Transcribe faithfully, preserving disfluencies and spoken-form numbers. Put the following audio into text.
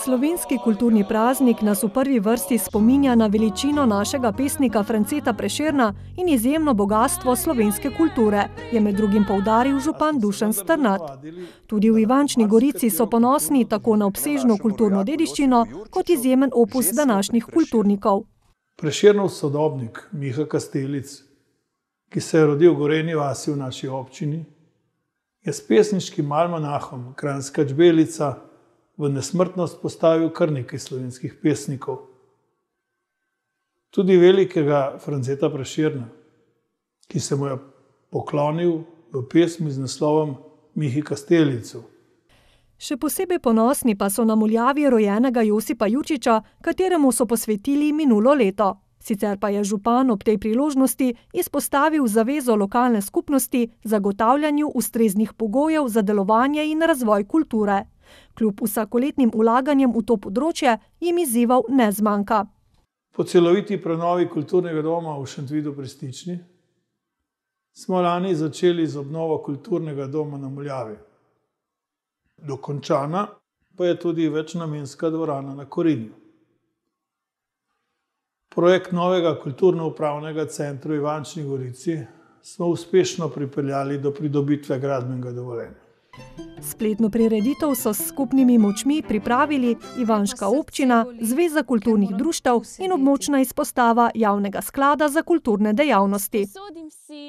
Slovenski kulturni praznik nas v prvi vrsti spominja na veličino našega pesnika Franceta Prešerna in izjemno bogastvo slovenske kulture, je med drugim poudaril župan Dušan Strnad. Tudi v Ivančni Gorici so ponosni tako na obsežno kulturno dediščino, kot izjemen opus današnjih kulturnikov. Prešernov sodobnik Miha Kastelic, ki se je rodil v Gorenji vasi v naši občini, je s pesniškim almanahom Kranjska čbelica v nesmrtnost postavil kar nekaj slovenskih pesnikov. Tudi velikega Franceta Prešerna, ki se mu je poklonil v pesmi z naslovom Mihi Kastelicu. Še posebej ponosni pa so na Muljavi rojenega Josipa Jučiča, kateremu so posvetili minulo leto. Sicer pa je župan ob tej priložnosti izpostavil zavezo lokalne skupnosti zagotavljanju ustreznih pogojev za delovanje in razvoj kulture. Kljub vsakoletnim vlaganjem v to področje jim izzivov ne zmanjka. Po celoviti prenovi kulturnega doma v Šentvidu pri Stični smo lani začeli z obnovo kulturnega doma na Muljavi. Dokončana pa je tudi večnamenska dvorana na Korinju. Projekt novega kulturno-upravnega centra v Ivančni Gorici smo uspešno pripeljali do pridobitve gradbenega dovoljenja. Spletno prireditev so s skupnimi močmi pripravili Ivanška občina, Zveza kulturnih društev in območna izpostava Javnega sklada za kulturne dejavnosti.